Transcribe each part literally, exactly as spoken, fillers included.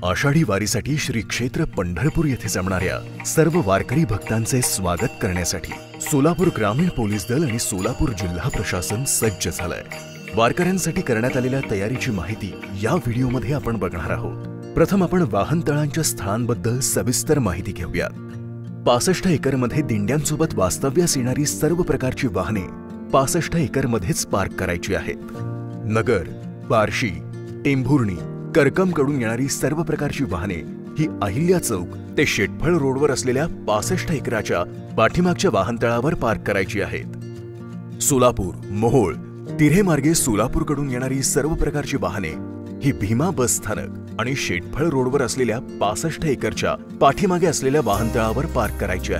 आषाढी वारीसाठी श्री क्षेत्र पंढरपूर येथे जमणाऱ्या सर्व वारकरी भक्तांचे स्वागत करण्यासाठी सोलापूर ग्रामीण पोलीस दल आणि सोलापूर जिल्हा प्रशासन सज्ज झालंय। वारकऱ्यांसाठी करण्यात आलेल्या तयारीची माहिती या व्हिडिओमध्ये आपण बघणार आहोत। प्रथम आपण वाहनतळांच्या स्थळांबद्दल सविस्तर माहिती घेऊयात। पासष्ट एकर मध्ये दिंड्यांसोबत वास्तव्यास येणारी सर्व प्रकारची वाहने पासष्ट एकर मध्येच पार्क करायची आहेत। नगर, बार्शी, टेंभुर्णी, करकम कडून येणारी सर्व प्रकारची वाहने ही अहिल्या चौक ते शेटफळ रोडवर असलेल्या पासष्ट एकराच्या पाठीमागच्या वाहनतळावर पार्क करायची आहेत। सोलापूर, मोहोळ, तिऱ्हे मार्गे सोलापूर कडून येणारी सर्व प्रकारची वाहने ही भीमा बस स्थानक आणि शेटफळ रोडवर असलेल्या पासष्ट एकरच्या पाठीमागे असलेल्या वाहनतळावर पार्क करायची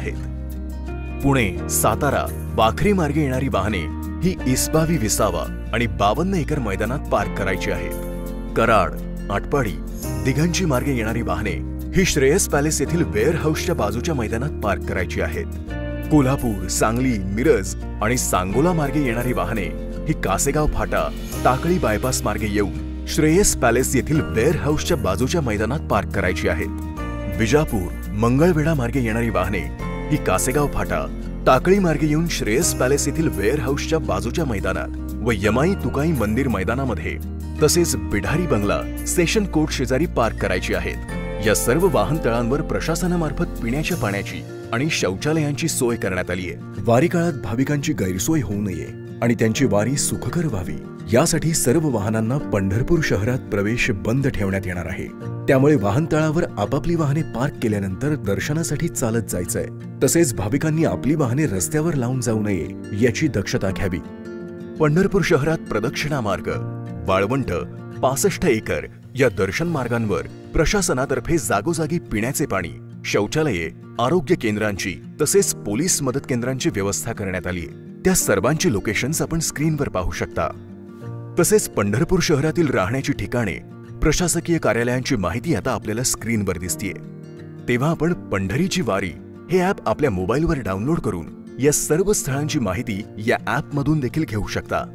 आहेत। पुणे, सातारा, वाखरी मार्गे येणारी वाहने ही इसबावी विसावा आणि बावन्न एकर मैदानात पार्क करायची आहेत। कराड, आटपाडी, दिघंची मार्गे येणारी वाहने ही श्रेयस पॅलेस येथील वेअर हाऊसच्या बाजूच्या मैदानात पार्क करायची आहेत। कोल्हापूर, सांगली, मिरज आणि सांगोला मार्गे येणारी वाहने ही कासेगाव फाटा, टाकळी बायपास मार्गे येऊन श्रेयस पॅलेस येथील वेअर हाऊसच्या बाजूच्या मैदानात पार्क करायची आहेत। विजापूर, मंगळवेढा मार्गे येणारी वाहने ही कासेगाव फाटा, टाकळी मार्गे येऊन श्रेयस पॅलेस येथील वेअर हाऊसच्या बाजूच्या मैदानात व यमाई तुकाई मंदिर मैदानामध्ये तसेच बिढारी बंगला, सेशन कोर्ट शेजारी पार्क करायची आहेत। या सर्व वाहनतळांवर प्रशासनामार्फत पिण्याच्या पाण्याची आणि शौचालयांची सोय करण्यात आली आहे। वारी काळात भाविकांची गैरसोय होऊ नये आणि त्यांची वारी सुखकर व्हावी यासाठी सर्व वाहनांना पंढरपूर शहरात प्रवेश बंद ठेवण्यात येणार आहे। त्यामुळे वाहनतळावर आपापली वाहने पार्क केल्यानंतर दर्शनासाठी चालत जायचंय। तसेच भाविकांनी आपली वाहने रस्त्यावर लावून जाऊ नये याची दक्षता घ्यावी। पंढरपूर शहरात प्रदक्षिणा मार्ग, वाळवंट, पासष्ट एकर या दर्शन मार्गांवर प्रशासनातर्फे जागोजागी पिण्याचे पाणी, शौचालये, आरोग्य केंद्रांची तसेच पोलीस मदत केंद्रांची व्यवस्था करण्यात आली आहे। त्या सर्वांची लोकेशन्स आपण स्क्रीनवर पाहू शकता। तसेच पंढरपूर शहरातील राहण्याची ठिकाणे, प्रशासकीय कार्यालयांची माहिती आता आपल्याला स्क्रीनवर दिसतेय। तेव्हा आपण पंढरीची वारी हे ॲप आपल्या मोबाईलवर डाउनलोड करून या सर्व स्थळांची माहिती या ॲपमधून देखील घेऊ शकता।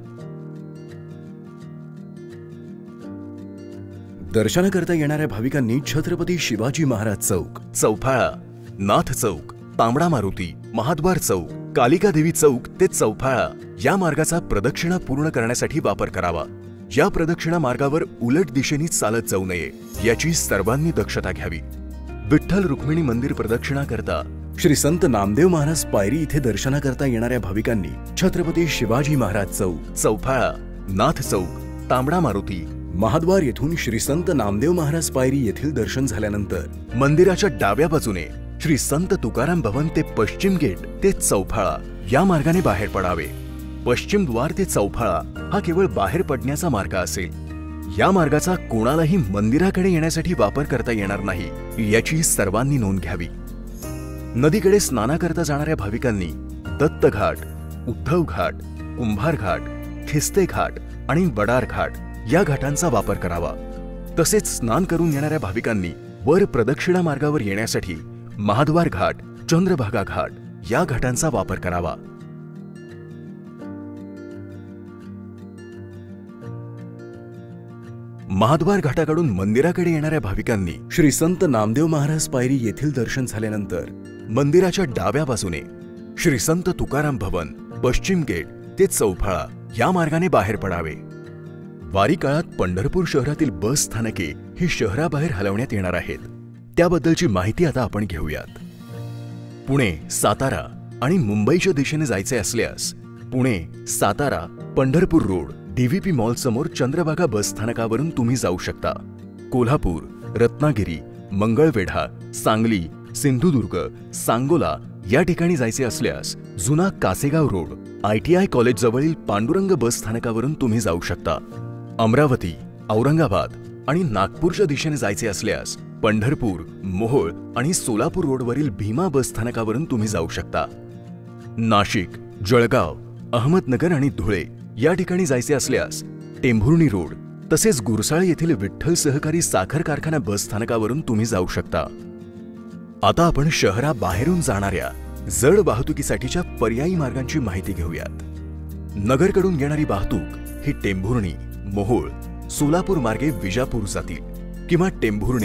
दर्शनाकरता येणाऱ्या भाविकांनी छत्रपती शिवाजी महाराज चौक, चौफाळा, नाथ चौक, तांबडा मारुती, महाद्वार चौक, कालिका देवी चौक ते चौफाळा या मार्गाचा प्रदक्षिणा पूर्ण करण्यासाठी वापर करावा। या प्रदक्षिणा मार्गावर उलट दिशेने चालत जाऊ नये याची सर्वांनी दक्षता घ्यावी। विठ्ठल रुक्मिणी मंदिर प्रदक्षिणा करता श्री संत नामदेव महाराज पायरी इथे दर्शनाकरता येणाऱ्या भाविकांनी छत्रपती शिवाजी महाराज चौक, चौफाळा, नाथ चौक, तांबडा मारुती, महाद्वार येथून श्री संत नामदेव महाराज पायरी येथील दर्शन झाल्यानंतर मंदिराच्या डाव्या बाजूने श्री संत तुकाराम भवन ते पश्चिम गेट ते चौफाळा या मार्गाने बाहेर पडावे। पश्चिम द्वार ते चौफाळा हा केवळ बाहेर पडण्याचा मार्ग असेल। या मार्गाचा कोणालाही मंदिराकडे येण्यासाठी वापर करता येणार नाही याची सर्वांनी नोंद घ्यावी। नदीकडे स्नानाकरता जाणाऱ्या भाविकांनी दत्त घाट, उद्धव घाट, कुंभार घाट, खिस्ते घाट आणि वडार घाट या घाटांचा वापर करावा। तसेच स्नान करून येणाऱ्या भाविकांनी वर प्रदक्षिणा मार्गावर येण्यासाठी महाद्वार घाट, चंद्रभागा घाट या घाटांचा वापर करावा। महाद्वार घाटाकडून मंदिराकडे येणाऱ्या भाविकांनी श्री संत नामदेव महाराज पायरी येथील दर्शन झाल्यानंतर मंदिराच्या डाव्या बाजूने श्री संत तुकाराम भवन, पश्चिम गेट ते चौफाळा या मार्गाने बाहेर पडावे। वारी काळात पंढरपूर शहरातील बस स्थानके ही शहराबाहेर हलवण्यात येणार आहेत। त्याबद्दलची माहिती आता आपण घेऊयात। पुणे, सातारा आणि मुंबईच्या दिशेने जायचे असल्यास Pune, Satara, Pandharpur road, DVP mall समोर चंद्रभागा बस स्थानकावरून तुम्ही जाऊ शकता। कोल्हापूर, रत्नागिरी, मंगळवेढा, सांगली, सिंधुदुर्ग, सांगोला या ठिकाणी जायचे असल्यास जुना कासेगाव रोड, आयटीआय कॉलेज जवळील पांडुरंग बस स्थानकावरून तुम्ही जाऊ शकता। अमरावती, औरंगाबाद आणि नागपूरच्या दिशेने जायचे असल्यास पंढरपूर, मोहोळ आणि सोलापूर रोडवरील भीमा बस स्थानकावरून तुम्ही जाऊ शकता। नाशिक, जळगाव, अहमदनगर आणि धुळे या ठिकाणी जायचे असल्यास टेंभुर्णी रोड तसेच गुरसाळ येथील विठ्ठल सहकारी साखर कारखाना बस स्थानकावरून तुम्ही जाऊ शकता। आता आपण शहराबाहेरून जाणाऱ्या जड वाहतुकीसाठीच्या पर्यायी मार्गांची माहिती घेऊयात। नगरकडून येणारी वाहतूक ही टेंभुर्णी, मोहोळ, सोलापूर मार्गे विजापूर जातील किंवा टेंभुर्णी,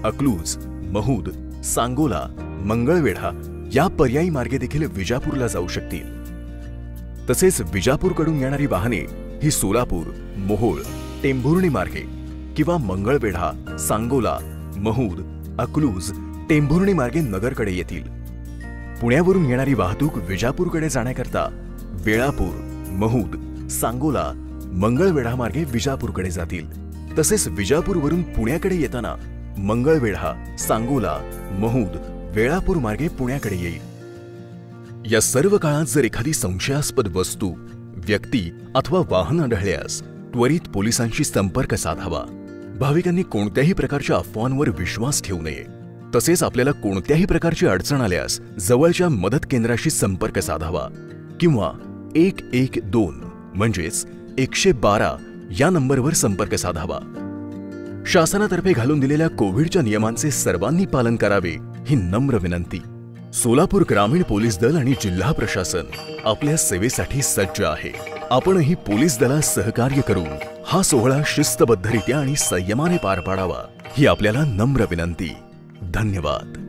अकलूज, महूद, सांगोला, मंगळवेढा या पर्यायी मार्गे देखील विजापूरला जाऊ शकतील। तसेच विजापूरकडून येणारी वाहने ही सोलापूर, मोहोळ, टेंभुर्णी मार्गे किंवा मंगळवेढा, सांगोला, महूद, अकलूज, टेंभुर्णी मार्गे नगरकडे येतील। पुण्यावरून येणारी वाहतूक विजापूरकडे जाण्याकरता वेळापूर, महूद, सांगोला, मंगळवेढा मार्गे विजापूरकडे जातील। तसेच विजापूरवरून पुण्याकडे येताना मंगळवेढा, सांगोला, महूद, वेळापूर मार्गे पुण्याकडे येईल। या सर्व काळात जर एखादी संशयास्पद वस्तू, व्यक्ती अथवा वाहन आढळल्यास त्वरित पोलिसांशी संपर्क साधावा। भाविकांनी कोणत्याही प्रकारच्या अफवांवर विश्वास ठेवू नये। तसेच आपल्याला कोणत्याही प्रकारची अडचण आल्यास जवळच्या मदत केंद्राशी संपर्क साधावा किंवा एक एक दोन म्हणजेच एकशे बारा या नंबरवर संपर्क साधावा। शासनातर्फे घालून दिलेल्या कोविडच्या नियमांचे सर्वांनी पालन करावे ही नम्र विनंती। सोलापूर ग्रामीण पोलीस दल आणि जिल्हा प्रशासन आपल्या सेवेसाठी सज्ज आहे। आपणही पोलीस दलास सहकार्य करून हा सोहळा शिस्तबद्धरित्या आणि संयमाने पार पाडावा ही आपल्याला नम्र विनंती। धन्यवाद।